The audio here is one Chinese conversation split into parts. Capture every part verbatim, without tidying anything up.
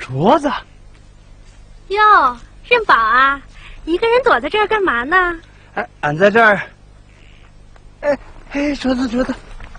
镯子。 哟，任宝啊，一个人躲在这儿干嘛呢？ 哎，俺在这儿。哎哎，镯子镯子。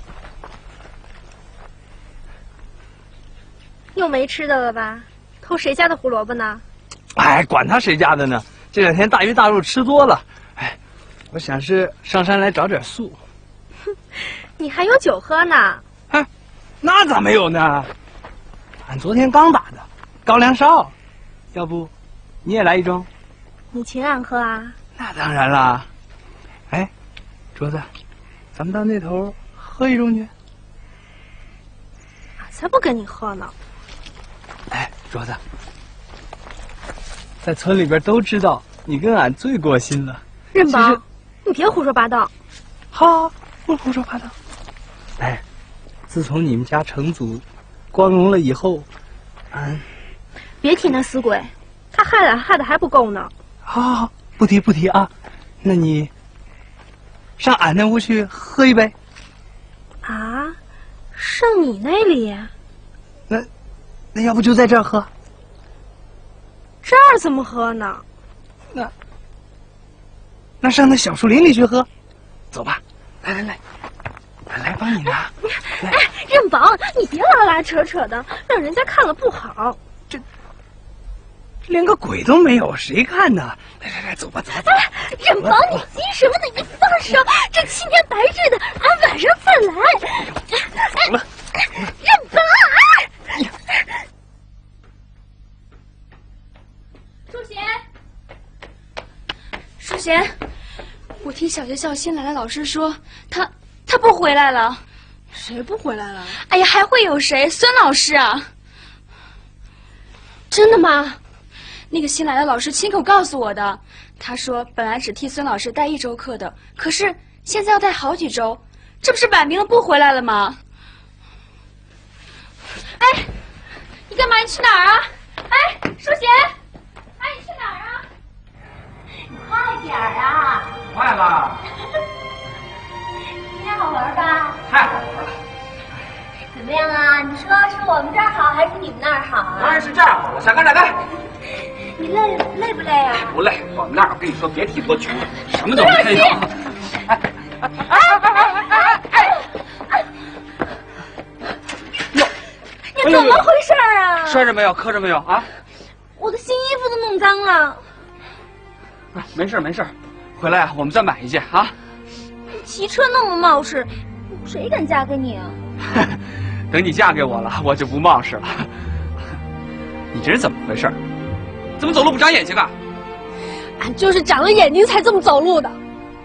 又没吃的了吧？偷谁家的胡萝卜呢？ 哎，管他谁家的呢！这两天大鱼大肉吃多了，哎，我想是上山来找点素。 哼，你还有酒喝呢？ 哎，那咋没有呢？俺昨天刚打的高粱烧，要不你也来一盅？ 你请俺喝啊？ 那当然啦。哎，镯子，咱们到那头喝一盅去。 俺才不跟你喝呢。 哎，镯子，在村里边都知道你跟俺最过心了。 任宝，你别胡说八道。 好，不胡说八道。哎，自从你们家成祖光荣了以后，俺别提那死鬼，他害了害的还不够呢。 好好好，不提不提啊。那你上俺那屋去喝一杯。 啊，上你那里？ 那那要不就在这儿喝？ 这儿怎么喝呢？ 那那上那小树林里去喝。走吧，来来来，俺来帮你拿。 哎，任宝，你别拉拉扯扯的，让人家看了不好。 这连个鬼都没有，谁看呢？来来来，走吧走吧走吧。 哎，任宝，你急什么呢？你放手，这青天白日的，俺晚上再来。 走了， 任宝。 淑贤，淑贤，我听小学校新来的老师说，他他不回来了。 谁不回来了？ 哎呀，还会有谁？孙老师啊！ 真的吗？ 那个新来的老师亲口告诉我的。他说本来只替孙老师带一周课的，可是现在要带好几周，这不是摆明了不回来了吗？哎，你干嘛？你去哪儿啊？哎，淑贤。哎，你去哪儿啊？ 快点儿啊！ 快了。 今天好玩吧？ 太好玩了。 怎么样啊？你说是我们这儿好还是你们那儿好啊？ 当然是这儿好了，想干啥干。 你累累不累啊？ 不累，我们那儿我跟你说，别提多穷了，什么都没有。哎哎哎哎哎哎！哟， 你怎么回事啊？ 摔着没有？磕着没有啊？ 我的新衣服都弄脏了。 啊，没事没事，回来啊，我们再买一件啊。 你骑车那么冒失，谁敢嫁给你啊？ 等你嫁给我了，我就不冒失了。你这是怎么回事？怎么走路不长眼睛啊？ 俺就是长了眼睛才这么走路的。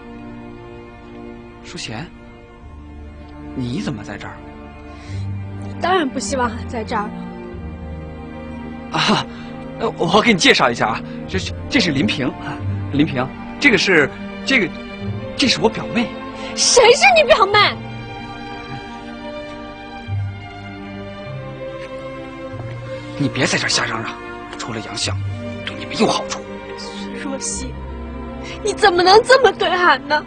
淑贤，你怎么在这儿？ 当然不希望俺在这儿。 啊，呃，我给你介绍一下啊，这是这是林平啊，林平，这个是这个，这是我表妹。 谁是你表妹？ 你别在这儿瞎嚷嚷，除了杨相，对你没有好处。 徐若曦，你怎么能这么对俺呢？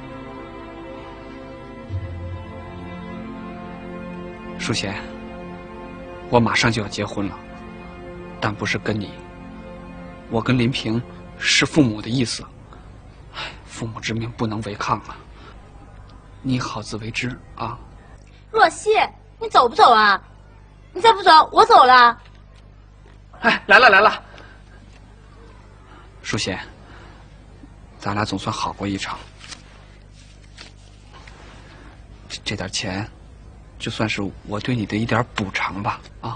淑贤，我马上就要结婚了，但不是跟你，我跟林平是父母的意思，父母之命不能违抗啊。你好自为之啊。 若曦，你走不走啊？你再不走，我走了。 哎，来了来了，淑贤，咱俩总算好过一场。这这点钱，就算是我对你的一点补偿吧，啊！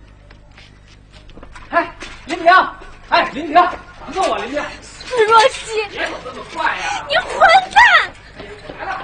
哎，林平，哎，林平，等等我，林平。 徐若曦， 别走这么快呀！ 你混蛋！ 来了。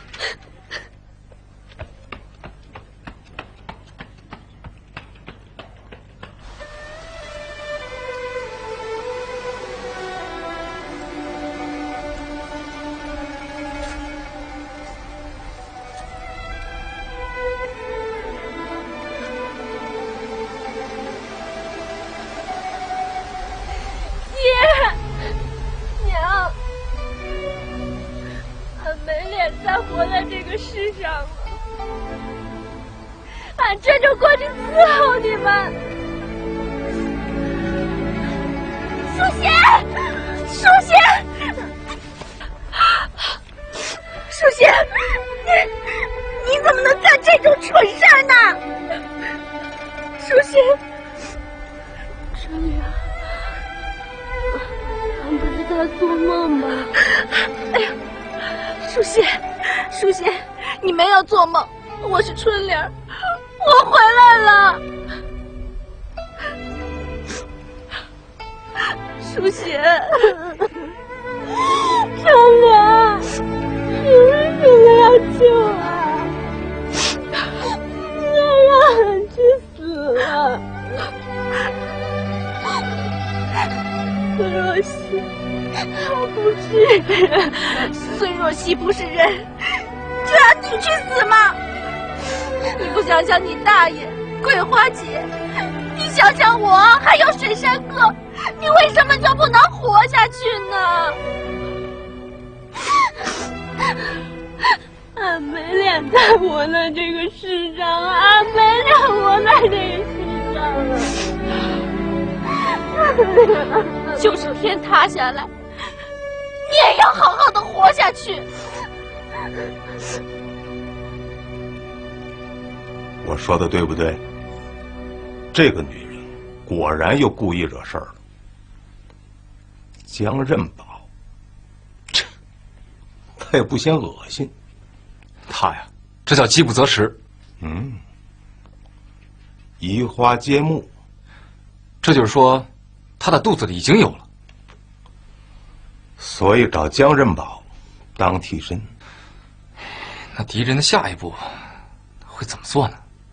世上了，俺这就过去伺候你们。 贤，淑贤，淑贤，你你怎么能干这种蠢事儿呢？淑贤， 春玲，俺不是在做梦吗？ 哎呀，淑贤，淑贤，你没有做梦，我是春玲，我回来了。淑贤，春玲，你为什么要救俺？你要让俺去死了？孙若曦，她不是人。孙若曦不是人，就让你去死吗？你不想想你大爷、桂花姐，你想想我，还有水山哥，你为什么就不能活下去呢？俺没脸再活在这个世上了，俺没脸活在这个世上了。就是天塌下来，你也要好好的活下去。 我说的对不对？这个女人果然又故意惹事儿了。江任宝，切，他也不嫌恶心。 他呀，这叫饥不择食。 嗯，移花接木， 这就是说，他的肚子里已经有了， 所以找江任宝当替身。 那敌人的下一步会怎么做呢？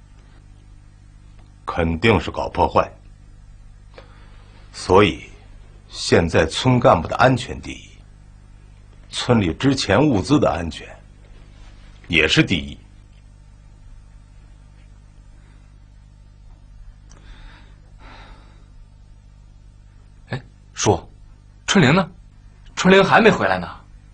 肯定是搞破坏。所以，现在村干部的安全第一，村里值钱物资的安全也是第一。 哎，叔，春玲呢？春玲还没回来呢。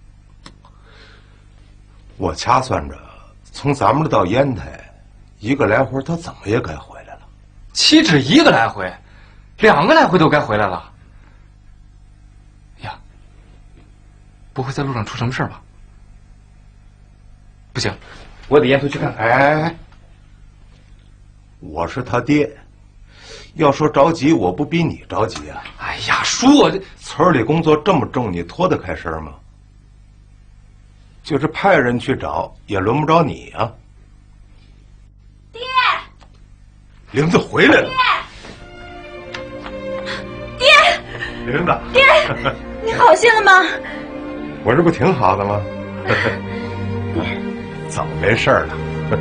我掐算着，从咱们这到烟台，一个来回，他怎么也该回来了。 岂止一个来回，两个来回都该回来了。呀，不会在路上出什么事吧？不行，我得沿途去看看。 哎，我是他爹，要说着急，我不比你着急啊。 哎呀，叔，我这村里工作这么重，你脱得开身吗？就是派人去找，也轮不着你啊。 爹， 玲子回来了。 爹， 玲子， 爹，你好些了吗？ 我这不挺好的吗？早没事了。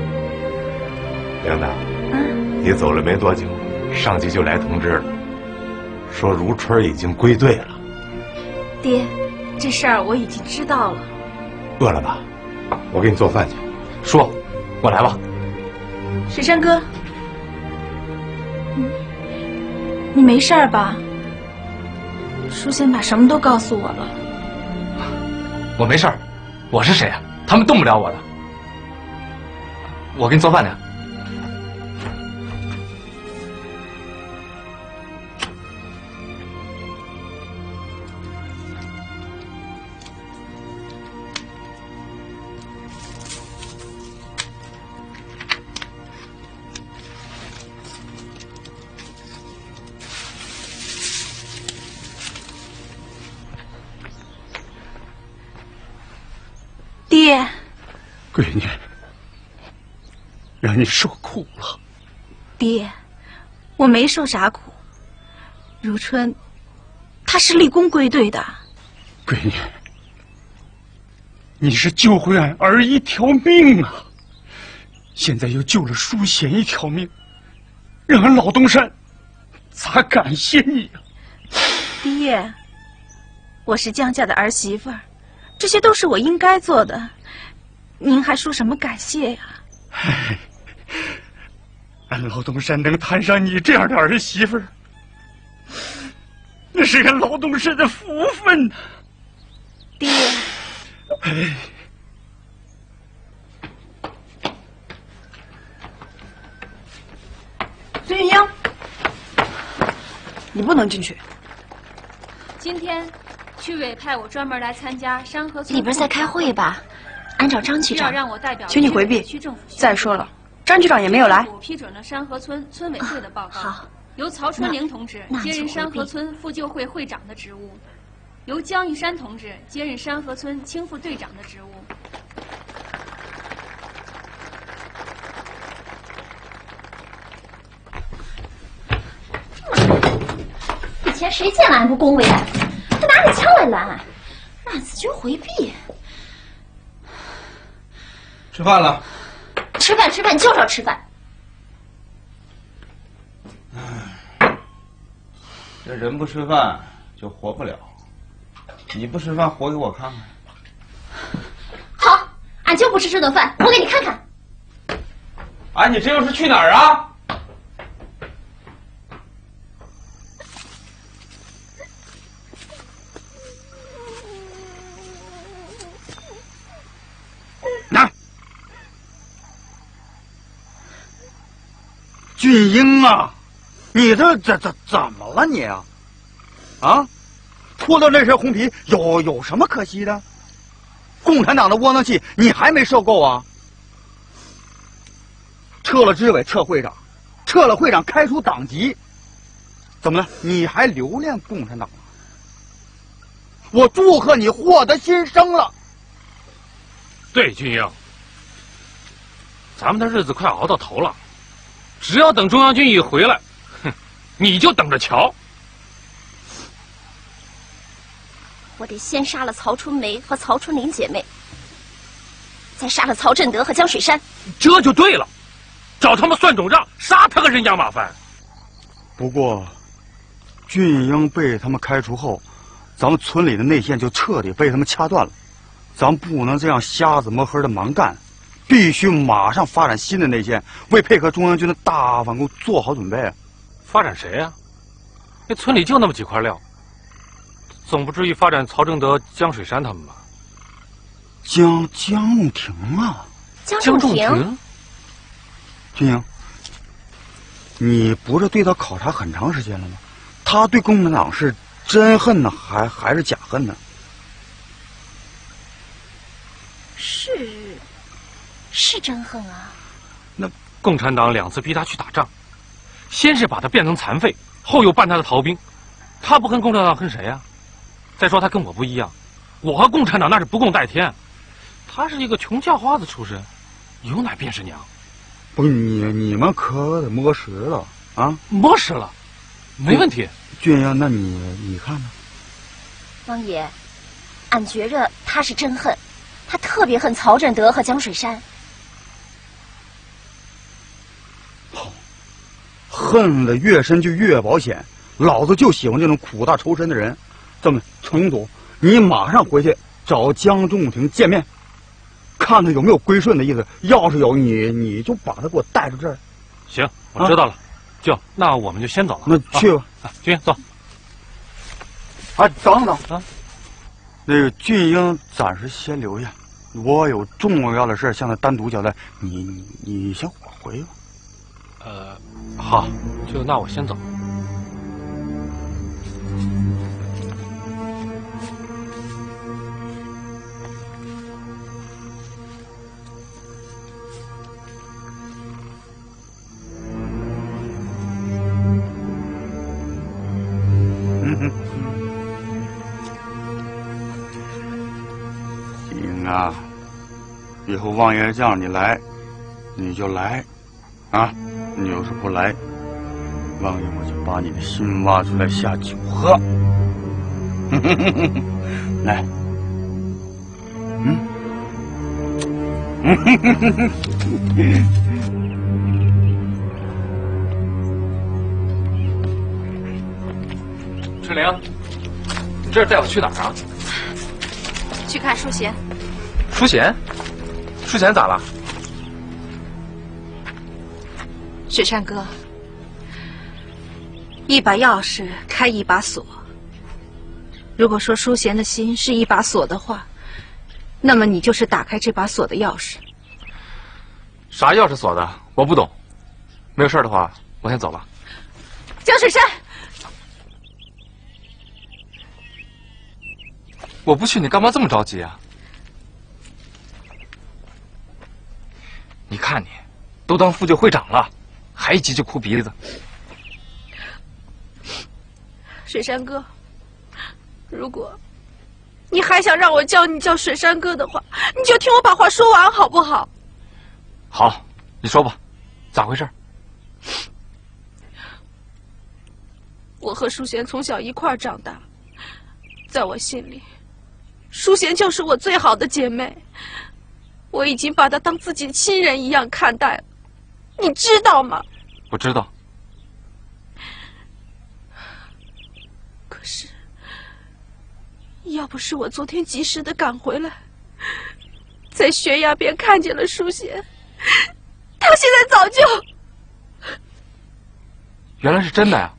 玲子，嗯，你走了没多久，上级就来通知了，说如春已经归队了。 爹，这事儿我已经知道了。 饿了吧？我给你做饭去。 叔，我来吧。 水山哥，你你没事儿吧？淑贤把什么都告诉我了。 我没事儿，我是谁啊？他们动不了我的。我给你做饭去。 爹， 闺女，让你受苦了。 爹，我没受啥苦。如春，她是立功归队的。 闺女，你是救回俺儿一条命啊！现在又救了淑贤一条命，让俺老东山咋感谢你呀、啊？ 爹，我是江家的儿媳妇儿。这些都是我应该做的，您还说什么感谢呀？ 唉，俺老东山能摊上你这样的儿媳妇儿，那是俺老东山的福分呐、啊。 爹， 哎， 孙玉英，你不能进去。 进今天区委派我专门来参加山河村。 里边在开会吧？按照张局长， 让我代表请你回避。再说了，张局长也没有来。 批准了山河村村委会的报告。 好， 由曹春玲同志接任山河村妇救会会长的职务，由江玉山同志接任山河村青妇队长的职务。 以前谁见了俺不恭维啊？他拿着枪来拦，俺自觉回避。 吃饭了。 吃饭吃饭，你就知道吃饭。 这人不吃饭就活不了。你不吃饭，活给我看看。 好，俺就不吃这顿饭，活给你看看。 哎，你这又是去哪儿啊？ 俊英啊，你这这这怎么了你啊？啊，脱了那身红皮有有什么可惜的？共产党的窝囊气你还没受够啊？撤了支委，撤会长，撤了会长，开除党籍，怎么了？你还留恋共产党吗？我祝贺你获得新生了。 对，俊英，咱们的日子快熬到头了。只要等中央军一回来，哼，你就等着瞧。 我得先杀了曹春梅和曹春玲姐妹，再杀了曹振德和江水山。 这就对了，找他们算总账，杀他个人仰马翻。 不过，俊英被他们开除后，咱们村里的内线就彻底被他们掐断了。咱不能这样瞎子摸黑的忙干。必须马上发展新的内线，为配合中央军的大反攻做好准备啊！ 发展谁啊？那村里就那么几块料，总不至于发展曹正德、江水山他们吧？ 江江仲庭啊， 江仲庭， 俊英，你不是对他考察很长时间了吗？他对共产党是真恨呢，还还是假恨呢？ 是。是真恨啊！ 那共产党两次逼他去打仗，先是把他变成残废，后又办他的逃兵。他不恨共产党，恨谁呀？再说他跟我不一样，我和共产党那是不共戴天。他是一个穷叫花子出身，有奶便是娘。 不是你你们可得摸实了啊！ 摸实了，没问题。 俊英，那你你看呢？ 王爷，俺觉着他是真恨，他特别恨曹振德和江水山。 恨得越深就越保险，老子就喜欢这种苦大仇深的人。这么，程总，你马上回去找江仲庭见面，看看有没有归顺的意思。要是有，你你就把他给我带到这儿。 行，我知道了。舅、啊，那我们就先走了。 那去吧， 啊、俊英走。 啊，等等啊，那个俊英暂时先留下，我有重要的事向他单独交代。你你你先回吧。 呃，好，就那我先走。 嗯行啊，以后王爷叫你来，你就来，啊。你要是不来，王爷我就把你的心挖出来下酒喝。来，嗯， 春玲，你这是带我去哪儿啊？ 去看淑贤。 淑贤？淑贤咋了？ 雪山哥，一把钥匙开一把锁。如果说淑贤的心是一把锁的话，那么你就是打开这把锁的钥匙。 啥钥匙锁的？我不懂。没有事的话，我先走了。 江水山， 我不去，你干嘛这么着急啊？你看你，都当副救会长了，还一急就哭鼻子。 水山哥，如果你还想让我叫你叫水山哥的话，你就听我把话说完好不好？ 好，你说吧，咋回事？ 我和淑贤从小一块儿长大，在我心里，淑贤就是我最好的姐妹，我已经把她当自己的亲人一样看待了，你知道吗？ 我知道。 可是，要不是我昨天及时的赶回来，在悬崖边看见了淑贤，她现在早就…… 原来是真的呀！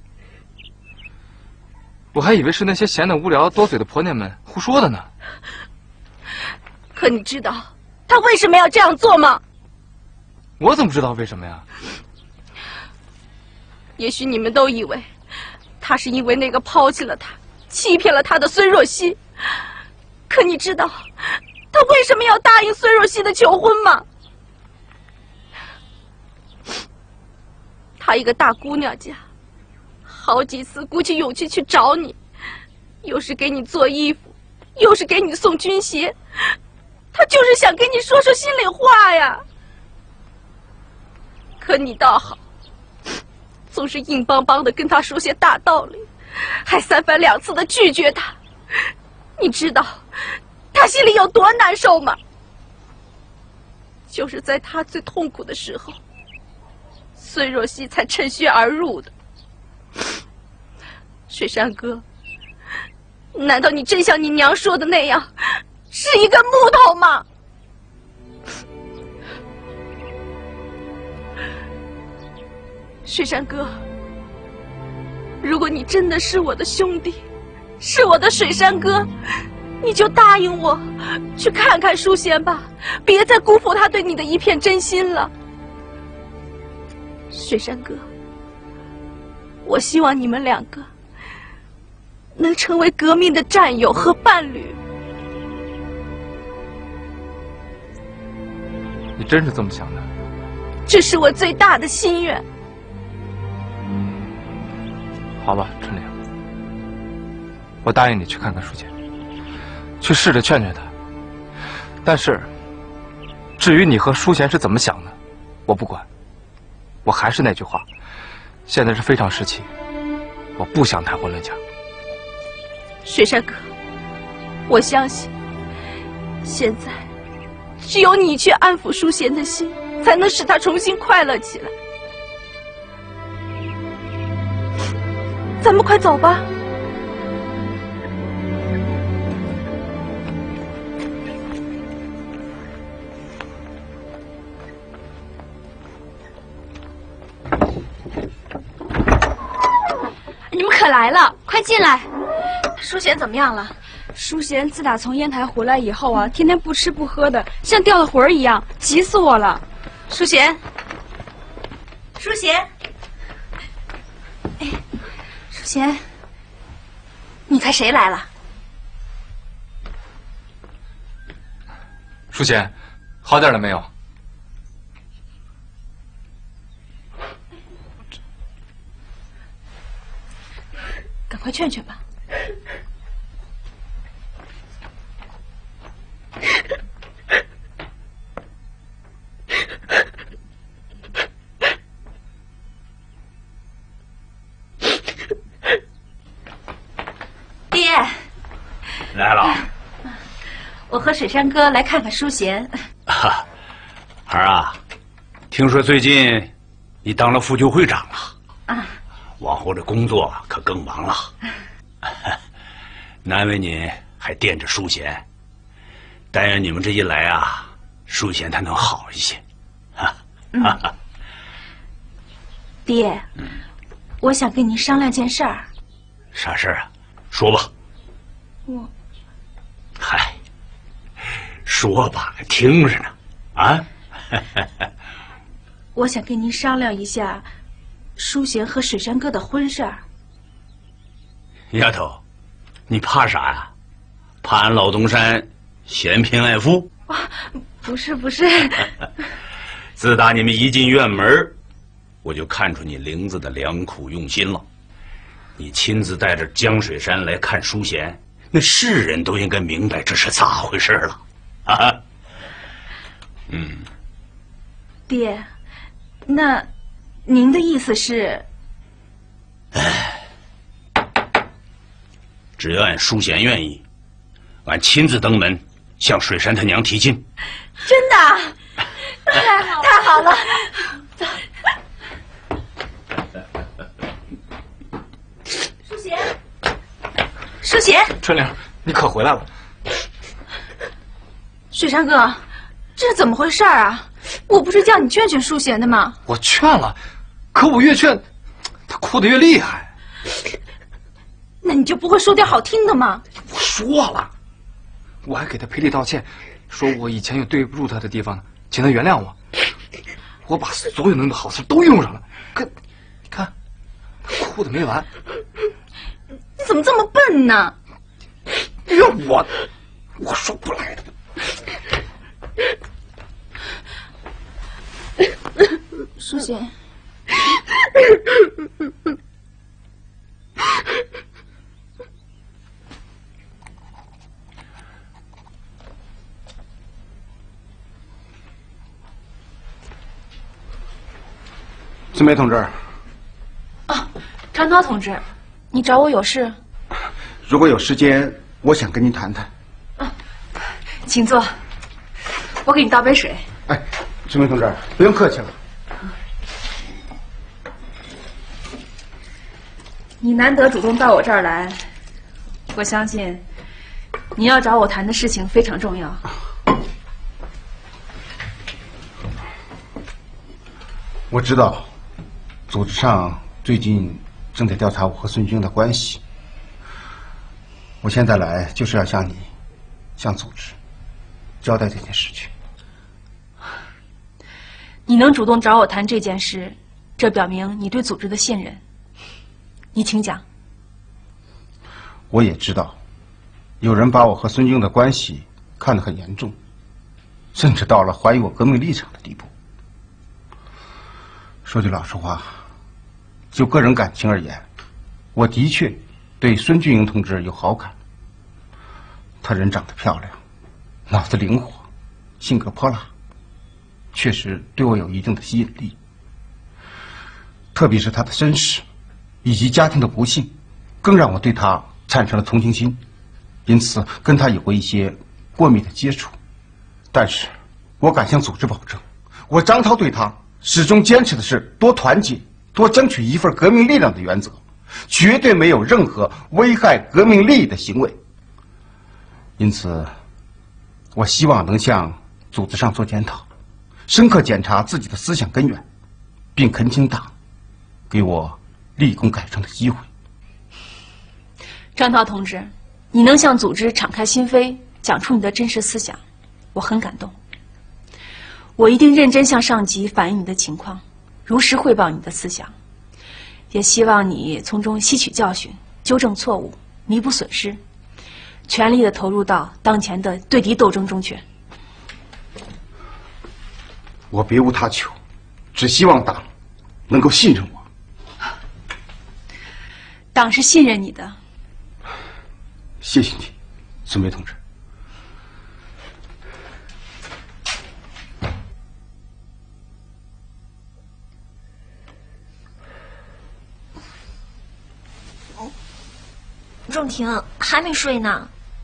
我还以为是那些闲得无聊、多嘴的婆娘们胡说的呢。 可你知道她为什么要这样做吗？ 我怎么知道为什么呀？ 也许你们都以为，她是因为那个抛弃了她、欺骗了她的孙若曦。可你知道，她为什么要答应孙若曦的求婚吗？她一个大姑娘家，好几次鼓起勇气去找你，又是给你做衣服，又是给你送军鞋，她就是想跟你说说心里话呀。可你倒好，总是硬邦邦的跟她说些大道理，还三番两次的拒绝她。你知道她心里有多难受吗？就是在她最痛苦的时候，孙若曦才趁虚而入的。水山哥，难道你真像你娘说的那样，是一个木头吗？水山哥，如果你真的是我的兄弟，是我的水山哥，你就答应我去看看淑贤吧，别再辜负他对你的一片真心了。水山哥，我希望你们两个能成为革命的战友和伴侣。 你真是这么想的？ 这是我最大的心愿。 好吧，春玲，我答应你去看看淑贤，去试着劝劝她。但是，至于你和淑贤是怎么想的，我不管。我还是那句话，现在是非常时期，我不想谈婚论嫁。 水山哥，我相信，现在只有你去安抚淑贤的心，才能使她重新快乐起来。咱们快走吧。 你们可来了，快进来。 淑贤怎么样了？ 淑贤自打从烟台回来以后啊，天天不吃不喝的，像掉了魂儿一样，急死我了。 淑贤，淑贤， 哎，淑贤，你猜谁来了？ 淑贤，好点了没有？ 赶快劝劝吧。 爹， 来了。 我和水山哥来看看淑贤。 哈，儿啊，听说最近你当了副救会长了啊， 往后的工作可更忙了。难为你还惦着淑贤，但愿你们这一来啊，淑贤她能好一些。啊， 嗯、爹，嗯，我想跟您商量件事儿。 啥事儿啊？说吧。 我， 嗨，说吧，听着呢。啊， 我想跟您商量一下淑贤和水山哥的婚事儿。 丫头，你怕啥呀？ 攀老东山，嫌贫爱富？ 啊，不是不是。 自打你们一进院门，我就看出你玲子的良苦用心了。你亲自带着江水山来看淑贤，那是人都应该明白这是咋回事了。啊，嗯。 爹，那您的意思是？ 哎，只要俺淑贤愿意，俺亲自登门向水山他娘提亲。 真的？太好了，太好了！走。淑贤，淑贤， 春玲，你可回来了。 水山哥，这是怎么回事啊？我不是叫你劝劝淑贤的吗？ 我劝了，可我越劝，他哭得越厉害。 那你就不会说点好听的吗？ 我说了，我还给他赔礼道歉，说我以前有对不住他的地方，请他原谅我。我把所有能的好事都用上了，可你看，他哭得没完。 你怎么这么笨呢？ 因为我我说不来的。 淑贤， 孙梅同志。 啊，张涛同志，你找我有事？ 如果有时间，我想跟您谈谈。 啊，请坐，我给你倒杯水。 哎，孙梅同志，不用客气了。 你难得主动到我这儿来，我相信你要找我谈的事情非常重要。 我知道，组织上最近正在调查我和孙军的关系。我现在来就是要向你、向组织交代这件事情。 你能主动找我谈这件事，这表明你对组织的信任。你请讲。 我也知道，有人把我和孙军的关系看得很严重，甚至到了怀疑我革命立场的地步。说句老实话，就个人感情而言，我的确对孙俊英同志有好感。他人长得漂亮，脑子灵活，性格泼辣，确实对我有一定的吸引力。特别是他的身世以及家庭的不幸，更让我对他产生了同情心，因此跟他有过一些过密的接触。但是，我敢向组织保证，我张涛对他始终坚持的是多团结、多争取一份革命力量的原则，绝对没有任何危害革命利益的行为。因此，我希望能向组织上做检讨，深刻检查自己的思想根源，并恳请党给我立功改正的机会。 张涛同志，你能向组织敞开心扉，讲出你的真实思想，我很感动。我一定认真向上级反映你的情况，如实汇报你的思想，也希望你从中吸取教训，纠正错误，弥补损失，全力的投入到当前的对敌斗争中去。 我别无他求，只希望党能够信任我。 党是信任你的。 谢谢你，孙梅同志。 仲庭还没睡呢。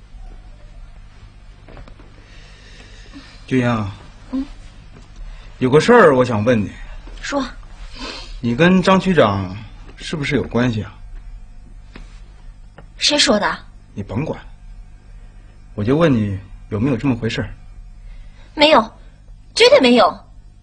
俊英， 嗯， 有个事儿我想问你。 说。 你跟张区长是不是有关系啊？ 谁说的？ 你甭管，我就问你有没有这么回事？ 没有，绝对没有。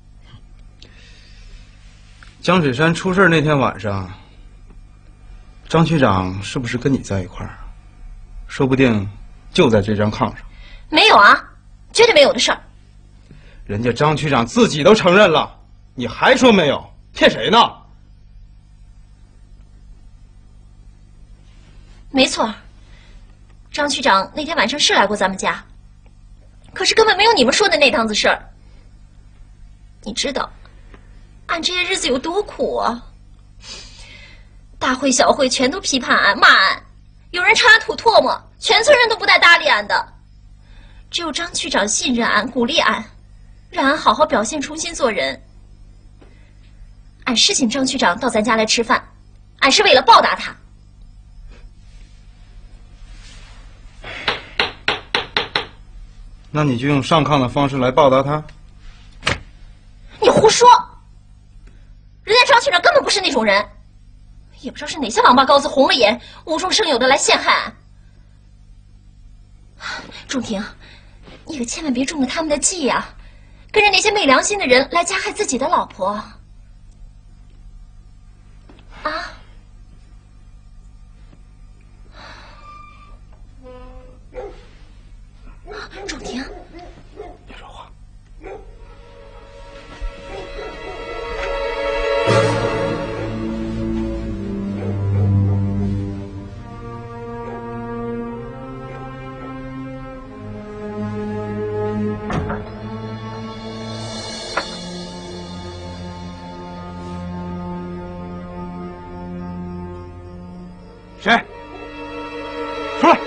江水山出事那天晚上，张区长是不是跟你在一块儿？说不定就在这张炕上。 没有啊，绝对没有的事儿。 人家张区长自己都承认了，你还说没有？骗谁呢？ 没错， 张区长那天晚上是来过咱们家，可是根本没有你们说的那档子事儿。你知道，俺这些日子有多苦啊！大会小会全都批判俺、骂俺，有人朝俺吐唾沫，全村人都不带搭理俺的。只有张区长信任俺，鼓励俺，让俺好好表现，重新做人。俺是请张区长到咱家来吃饭，俺是为了报答他。 那你就用上炕的方式来报答他？ 你胡说！人家张区长根本不是那种人，也不知道是哪些王八羔子红了眼，无中生有的来陷害俺。仲庭，你可千万别中了他们的计呀、啊，跟着那些没良心的人来加害自己的老婆。啊！仲庭， 别说话。 谁？出来！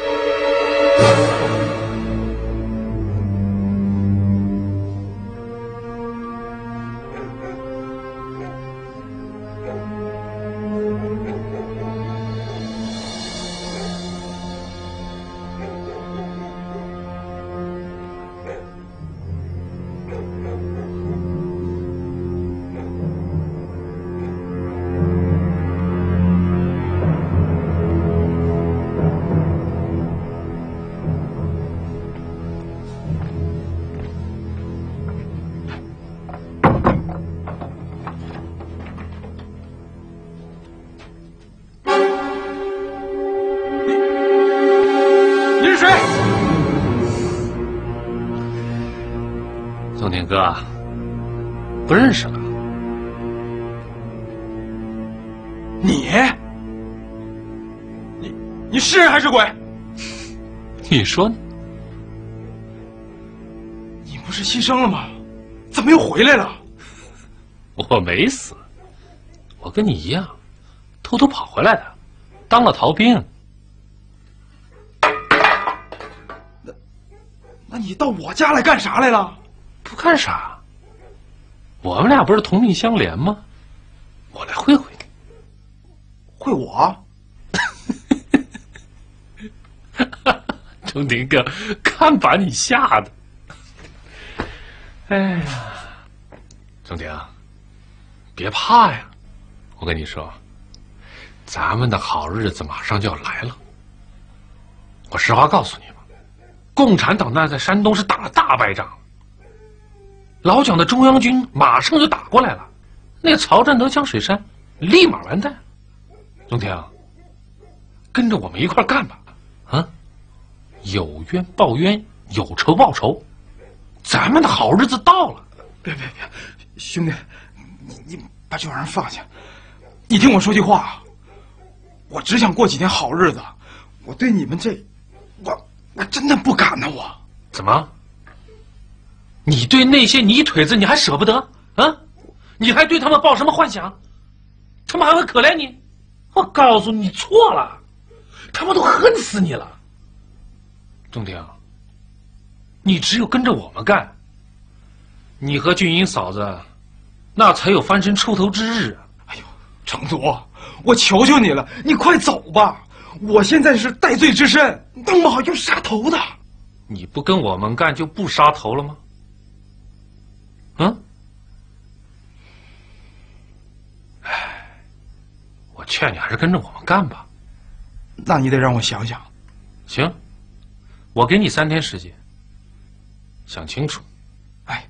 宋天哥，不认识了。 你，你你是人还是鬼？ 你说呢？ 你不是牺牲了吗？怎么又回来了？ 我没死，我跟你一样，偷偷跑回来的，当了逃兵。 那，那你到我家来干啥来了？ 不干啥，我们俩不是同命相连吗？我来会会你。 会我？ 钟庭哥，看把你吓的！哎呀，钟庭，别怕呀！我跟你说，咱们的好日子马上就要来了。我实话告诉你吧，共产党那在山东是打了大败仗。老蒋的中央军马上就打过来了，那曹占德、江水山立马完蛋。钟庭，跟着我们一块干吧，啊！有冤报冤，有仇报仇，咱们的好日子到了。 别别别，兄弟，你你把这玩意儿放下，你听我说句话，我只想过几天好日子，我对你们这，我我真的不敢呢，我。 怎么？你对那些泥腿子你还舍不得啊？你还对他们抱什么幻想？他们还会可怜你？我告诉你，你错了，他们都恨死你了。钟庭，你只有跟着我们干，你和俊英嫂子，那才有翻身出头之日。 哎呦，程祖，我求求你了，你快走吧！我现在是戴罪之身，弄不好要杀头的。 你不跟我们干，就不杀头了吗？嗯，哎，我劝你还是跟着我们干吧。 那你得让我想想。 行，我给你三天时间，想清楚。 哎，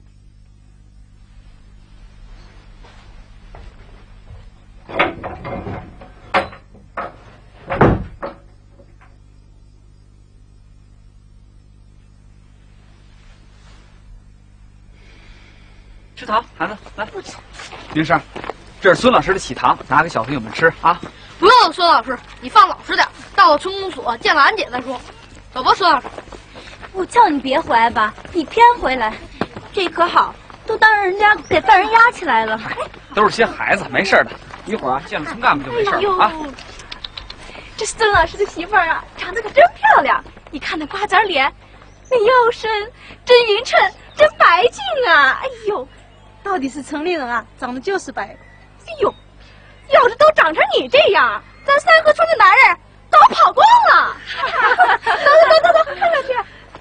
吃糖，孩子来。林生，这是孙老师的喜糖，拿给小朋友们吃啊。 不用了，孙老师，你放老实点，到了村公所见了俺姐再说。 走吧，孙老师。 我叫你别回来吧，你偏回来，这可好，都当人家给犯人押起来了。 都是些孩子，没事的。一会儿啊，见了村干部就没事了啊。 这孙老师的媳妇儿啊，长得可真漂亮。你看那瓜子脸，那腰身真匀称，真白净啊！哎呦，到底是城里人啊，长得就是白。哎呦，要是都长成你这样，咱三河村的男人都跑光了。走走走走走，看上去。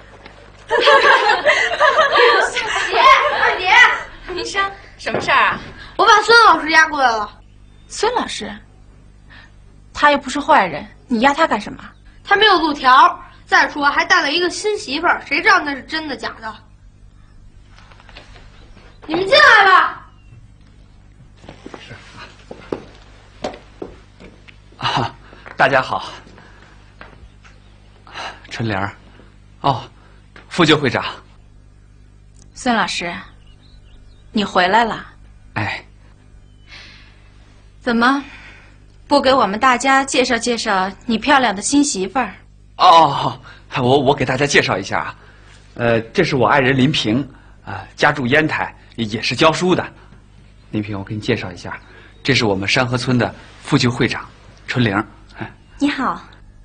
姐，二姐， 云山，什么事儿啊？ 我把孙老师押过来了。 孙老师，他又不是坏人，你押他干什么？ 他没有路条，再说还带了一个新媳妇儿，谁知道那是真的假的？你们进来吧。 啊，大家好。春莲儿，哦，副救会长。 孙老师，你回来了。 哎， 怎么不给我们大家介绍介绍你漂亮的新媳妇儿？ 哦，我我给大家介绍一下啊，呃，这是我爱人林平啊、呃，家住烟台，也是教书的。林平，我给你介绍一下，这是我们山河村的副救会长春玲。哎， 你好。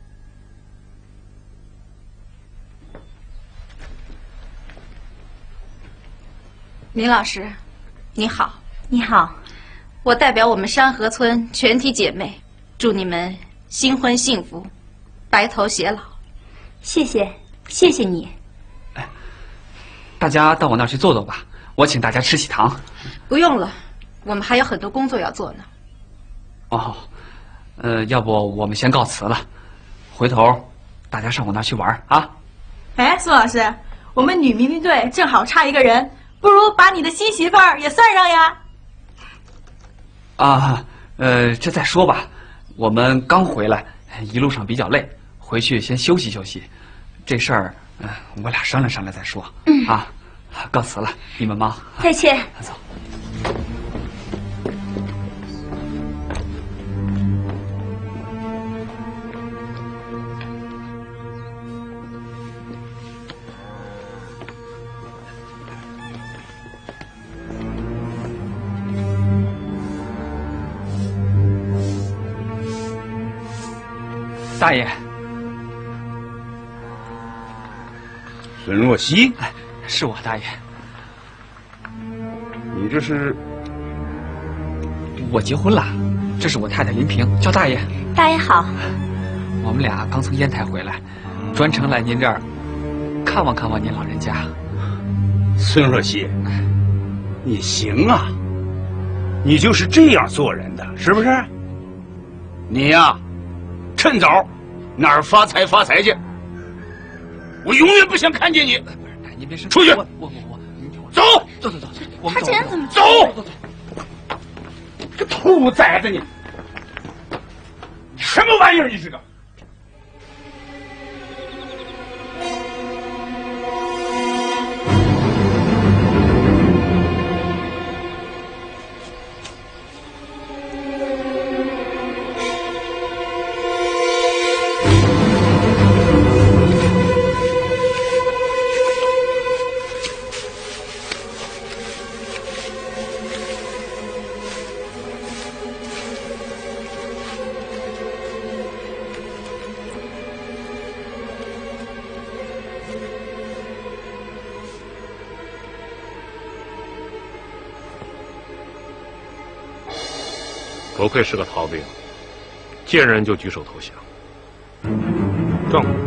林老师，你好。 你好， 我代表我们山河村全体姐妹，祝你们新婚幸福，白头偕老。 谢谢，谢谢你。 哎，大家到我那儿去坐坐吧，我请大家吃喜糖。 不用了，我们还有很多工作要做呢。 哦，呃，要不我们先告辞了，回头大家上我那儿去玩啊。 哎，苏老师，我们女民兵队正好差一个人，不如把你的新媳妇儿也算上呀。 啊，呃，这再说吧。我们刚回来，一路上比较累，回去先休息休息。这事儿，嗯、呃，我俩商量商量再说。 嗯啊，告辞了，你们忙。 再见。 走。大爷， 孙若曦， 哎，是我大爷。 你这是？ 我结婚了，这是我太太林平，叫大爷。 大爷好。 我们俩刚从烟台回来，专程来您这儿看望看望您老人家。 孙若曦，你行啊，你就是这样做人的，是不是？你呀，趁早哪儿发财发财去！我永远不想看见你。 不是，您别生气。 出去！ 我我我我，您听我走， 走走走，我们他这人怎么走？走走。个兔崽子你！什么玩意儿？你是个！ 不愧是个逃兵，见人就举手投降。壮观，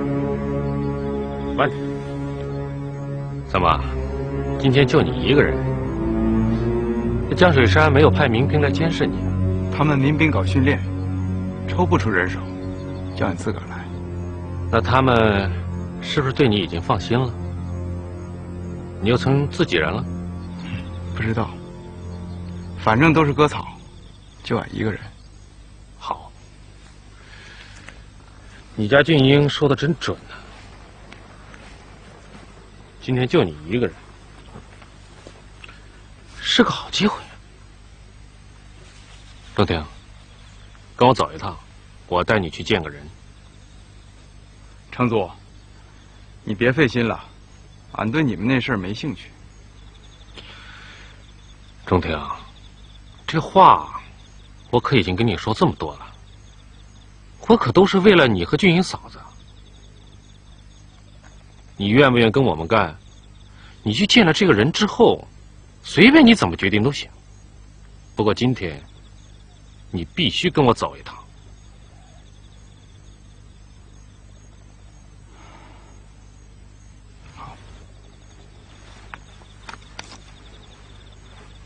慢点。怎么，今天就你一个人？这江水山没有派民兵来监视你？ 他们民兵搞训练，抽不出人手，叫你自个儿来。 那他们是不是对你已经放心了？你又成自己人了？ 不知道，反正都是割草。就俺一个人。 好，你家俊英说的真准呢、啊。今天就你一个人，是个好机会。郑婷，跟我走一趟，我带你去见个人。 程组， 你别费心了，俺对你们那事儿没兴趣。 钟庭，这话我可已经跟你说这么多了，我可都是为了你和俊英嫂子。你愿不愿意跟我们干？你去见了这个人之后，随便你怎么决定都行。不过今天，你必须跟我走一趟。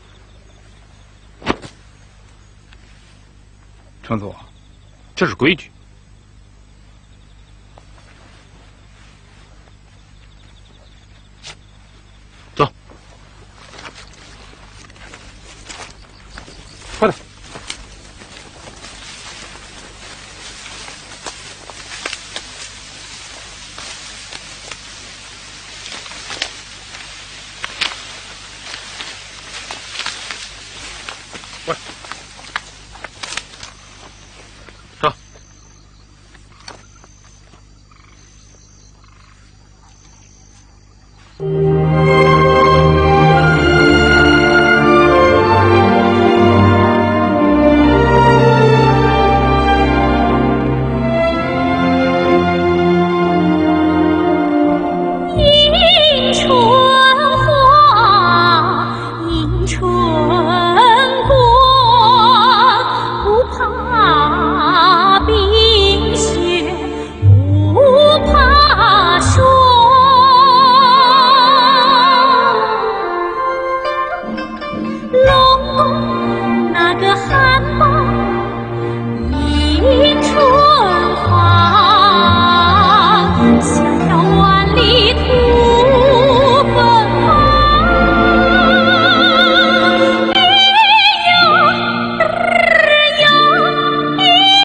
程祖， 这是规矩。